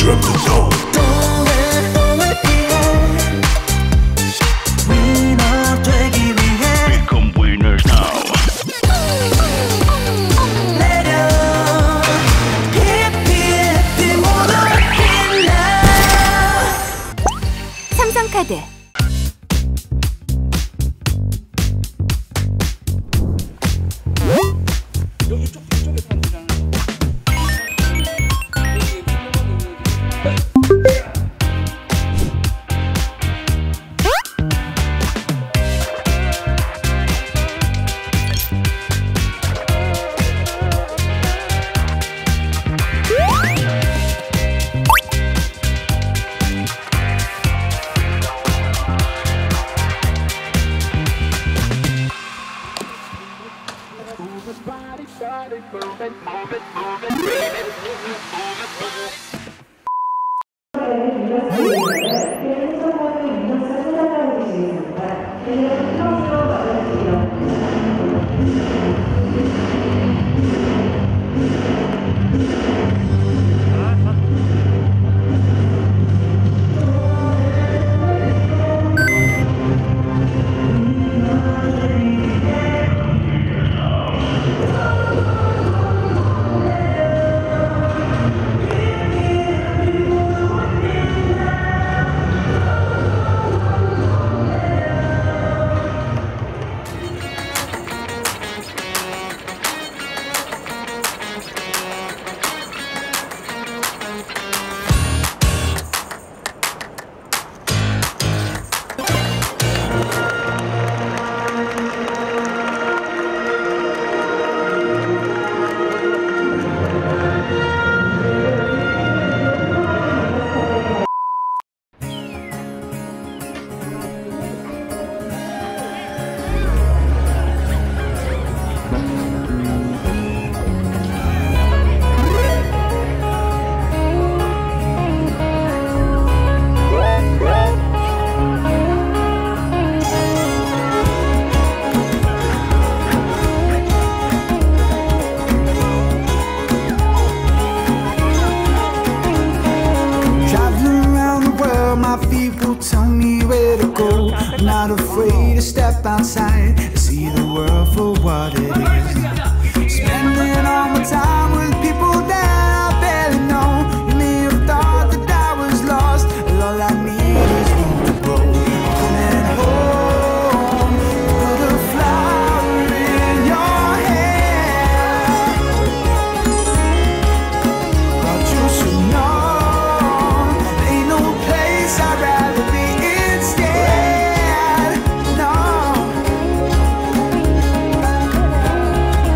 from the door. 동을 피해 위너 되기 위해 Become winners now. 내려 히피 모두 빛나. 삼성카드. Not afraid to step outside and see the world for what it is. Spending all my time with people that I barely know. You may have thought that I was lost, but all I need is room to grow. Coming home, put a flower in your hair. But you should know, there ain't no place I'd rather be instead.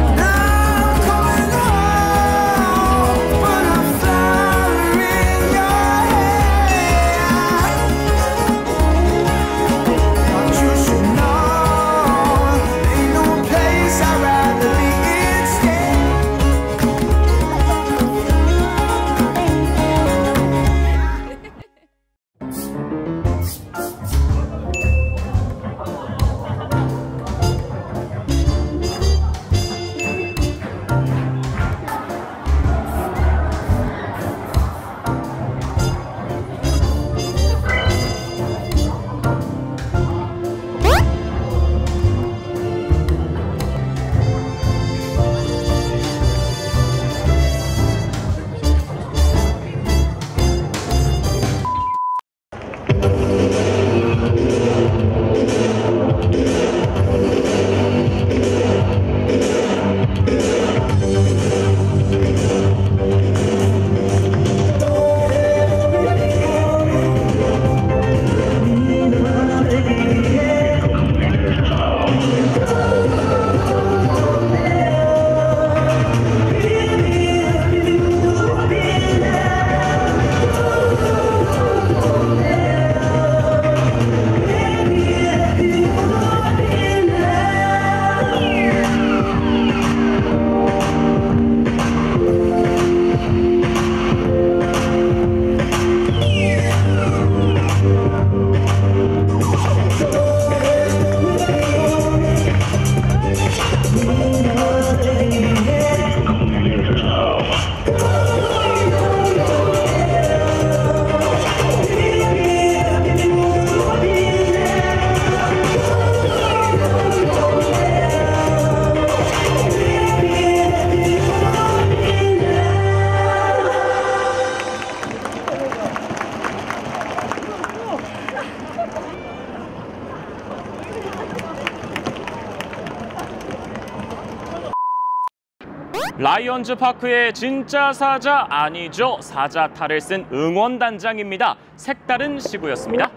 라이언즈 파크의 진짜 사자 아니죠. 사자 탈을 쓴 응원단장입니다. 색다른 시구였습니다.